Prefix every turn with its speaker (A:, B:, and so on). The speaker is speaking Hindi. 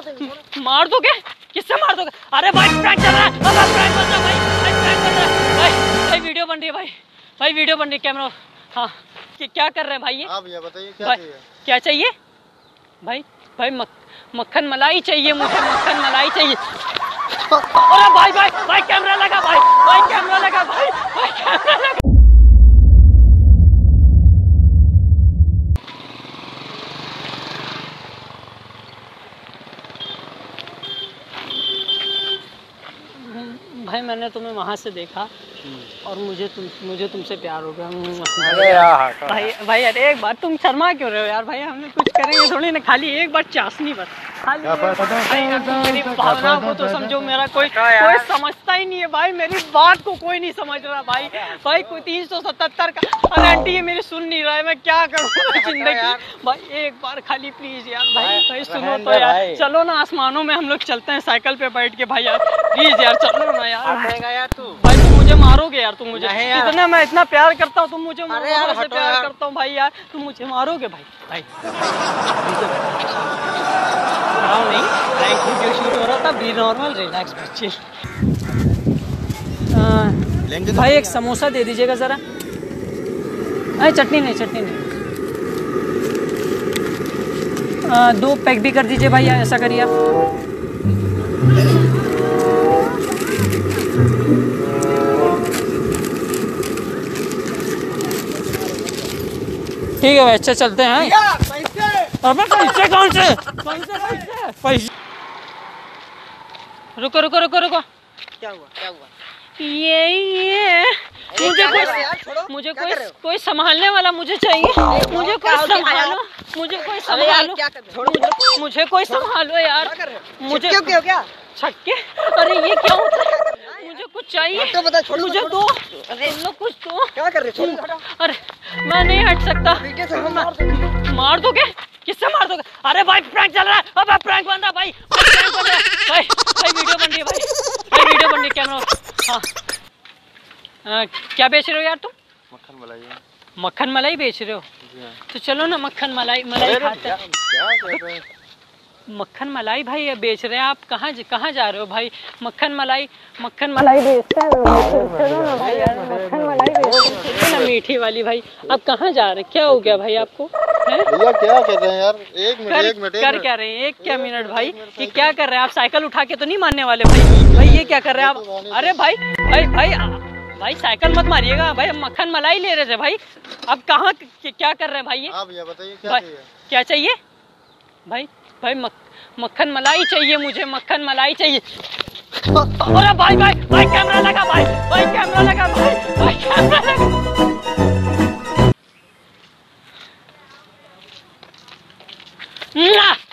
A: मार दोगे? किससे मार दोगे? अरे भाई प्रैंक चल रहा है, अब प्रैंक बन रहा है भाई, प्रैंक बन रहा है भाई, वीडियो बन रही है भाई, वीडियो बन रही है, कैमरा। हाँ क्या कर रहे हैं भाई ये?
B: आप ये बताइए क्या चाहिए?
A: क्या चाहिए भाई? मक्खन मलाई चाहिए मुझे, मक्खन मलाई चाहिए। अरे भाई कैमरा लगा भाई कैमरा लगा भाई कैमरा लगा। भाई मैंने तुम्हें वहाँ से देखा और मुझे तुमसे प्यार हो गया।
B: अरे यार
A: भाई अरे एक बार तुम शर्मा क्यों रहे हो यार? भाई हमने कुछ करेंगे थोड़ी ना, खाली एक बार चाशनी बस, खाली मेरी भावना को तो समझो। मेरा कोई समझता ही नहीं है भाई, मेरी बात को कोई नहीं समझ रहा भाई कोई 377 का आंटी है मेरी सुन नहीं रहा है, मैं क्या करूँ जिंदगी। भाई एक बार खाली प्लीज यार भाई सुनो तो यार, चलो ना आसमानों में हम लोग चलते हैं साइकिल पे बैठ के। भाई यार प्लीज यार चलो ना यार।
B: यार तू
A: भाई तुम मुझे मारोगे यार, तुम मुझे इतना, मैं इतना प्यार करता हूँ, तुम मुझे से प्यार करता हूँ भाई यार, तुम मुझे मारोगे भाई नहीं शूट हो रहा था, बी नॉर्मल रिलैक्स बच्चे। भाई एक समोसा दे दीजिएगा जरा। अरे चटनी नहीं 2 पैक भी कर दीजिए भाई, ऐसा करिए आप। ठीक है भाई, अच्छा चलते हैं। अबे पैसे कौन से? पैसे रुको।
B: क्या हुआ?
A: ये मुझे कोई संभालने वाला मुझे चाहिए, मुझे कोई संभालो यार, मुझे क्या छक्के। अरे ये क्या होता है? मुझे कुछ चाहिए, मुझे दो, कुछ दो। क्या कर रहे हो? अरे मैं नहीं हट सकता। मार दोगे? किससे मार दोगे? अरे भाई प्रैंक चल रहा है, अब प्रैंक बन रहा है भाई वीडियो बन रही है भाई वीडियो बन रही है, कैमरा। हाँ क्या बेच रहे हो यार तुम? मक्खन मलाई बेच रहे हो? तो चलो ना मक्खन मलाई खाते हैं। मक्खन मलाई भाई ये बेच रहे हैं आप, कहाँ जा रहे हो भाई? मक्खन मलाई बेचते हैं भाई यार, मक्खन मलाई बेचते हैं ना मीठी वाली। भाई आप कहाँ जा रहे हैं? क्या हो गया भाई आपको?
B: भैया क्या कर रहे हैं यार? एक मिनट
A: कर क्या रहे हैं? एक क्या मिनट भाई, ये क्या कर रहे हैं आप? साइकिल उठा के तो नहीं मारने वाले भाई ये क्या कर रहे हैं आप? अरे भाई साइकिल मत मारिएगा भाई, हम मक्खन मलाई ले रहे थे भाई। अब कहाँ क्या कर रहे हैं भाई ये?
B: आप ये बताइए
A: क्या चाहिए भाई? मक्खन मलाई चाहिए मुझे, मक्खन मलाई चाहिए। अरे भाई कैमरा लगा भाई कैमरा लगा भाई कैमरा लगा।